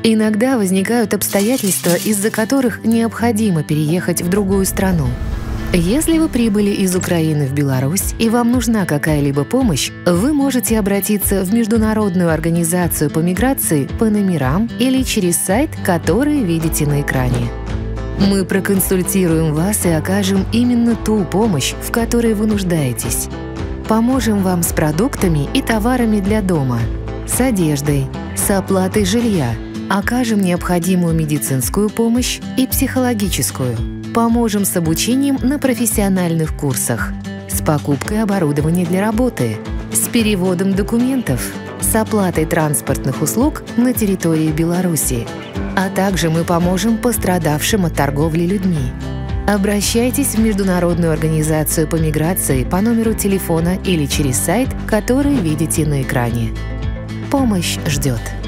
Иногда возникают обстоятельства, из-за которых необходимо переехать в другую страну. Если вы прибыли из Украины в Беларусь и вам нужна какая-либо помощь, вы можете обратиться в Международную организацию по миграции по номерам или через сайт, который видите на экране. Мы проконсультируем вас и окажем именно ту помощь, в которой вы нуждаетесь. Поможем вам с продуктами и товарами для дома, с одеждой, с оплатой жилья, окажем необходимую медицинскую помощь и психологическую. Поможем с обучением на профессиональных курсах, с покупкой оборудования для работы, с переводом документов, с оплатой транспортных услуг на территории Беларуси. А также мы поможем пострадавшим от торговли людьми. Обращайтесь в Международную организацию по миграции по номеру телефона или через сайт, который видите на экране. Помощь ждет.